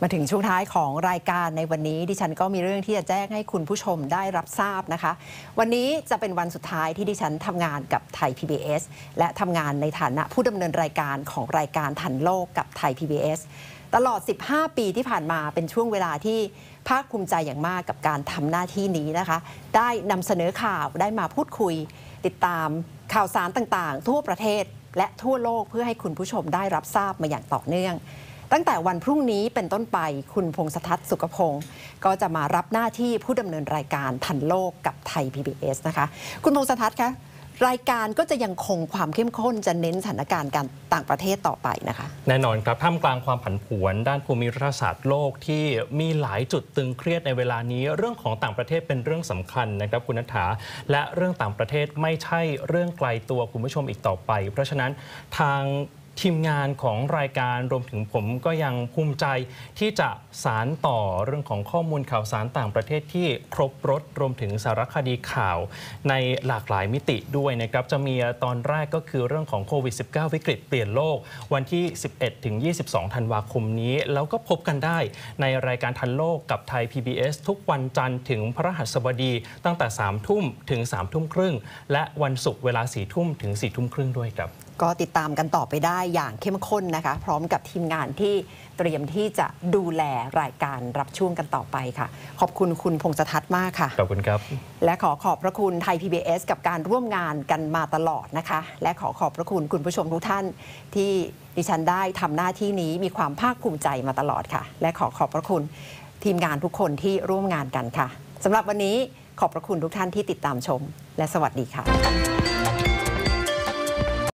มาถึงช่วงท้ายของรายการในวันนี้ดิฉันก็มีเรื่องที่จะแจ้งให้คุณผู้ชมได้รับทราบนะคะวันนี้จะเป็นวันสุดท้ายที่ดิฉันทำงานกับไทย PBS และทำงานในฐานะผู้ดำเนินรายการของรายการทันโลกกับไทย PBS ตลอด 15 ปีที่ผ่านมาเป็นช่วงเวลาที่ภาคภูมิใจอย่างมากกับการทำหน้าที่นี้นะคะได้นำเสนอข่าวได้มาพูดคุยติดตามข่าวสารต่างๆทั่วประเทศและทั่วโลกเพื่อให้คุณผู้ชมได้รับทราบมาอย่างต่อเนื่องตั้งแต่วันพรุ่งนี้เป็นต้นไปคุณพงษ์ทัศน์สุขพงศ์ก็จะมารับหน้าที่ผู้ดำเนินรายการทันโลกกับไทย PBS นะคะคุณพงษ์ทัศน์คะรายการก็จะยังคงความเข้มข้นจะเน้นสถานการณ์การต่างประเทศต่อไปนะคะแน่นอนครับท่ามกลางความผันผวนด้านภูมิรัฐศาสตร์โลกที่มีหลายจุดตึงเครียดในเวลานี้เรื่องของต่างประเทศเป็นเรื่องสำคัญนะครับคุณณัฐาและเรื่องต่างประเทศไม่ใช่เรื่องไกลตัวคุณผู้ชมอีกต่อไปเพราะฉะนั้นทางทีมงานของรายการรวมถึงผมก็ยังภูมิใจที่จะสานต่อเรื่องของข้อมูลข่าวสารต่างประเทศที่ครบรสรวมถึงสารคดีข่าวในหลากหลายมิติด้วยนะครับจะมีตอนแรกก็คือเรื่องของโควิด -19 วิกฤตเปลี่ยนโลกวันที่ 11-22 ธันวาคมนี้แล้วก็พบกันได้ในรายการทันโลกกับไทย PBS ทุกวันจันทร์ถึงพฤหัสบดีตั้งแต่ 3 ทุ่มถึง 3 ทุ่มครึ่งและวันศุกร์เวลา 4 ทุ่มถึง 4 ทุ่มครึ่งด้วยครับก็ติดตามกันต่อไปได้อย่างเข้มข้นนะคะพร้อมกับทีมงานที่เตรียมที่จะดูแลรายการรับช่วงกันต่อไปค่ะขอบคุณคุณพงษ์ทัศน์มากค่ะขอบคุณครับและขอบพระคุณไทย PBS กับการร่วมงานกันมาตลอดนะคะและขอบพระคุณคุณผู้ชมทุกท่านที่ดิฉันได้ทำหน้าที่นี้มีความภาคภูมิใจมาตลอดค่ะและขอบพระคุณทีมงานทุกคนที่ร่วมงานกันค่ะสำหรับวันนี้ขอบพระคุณทุกท่านที่ติดตามชมและสวัสดีค่ะ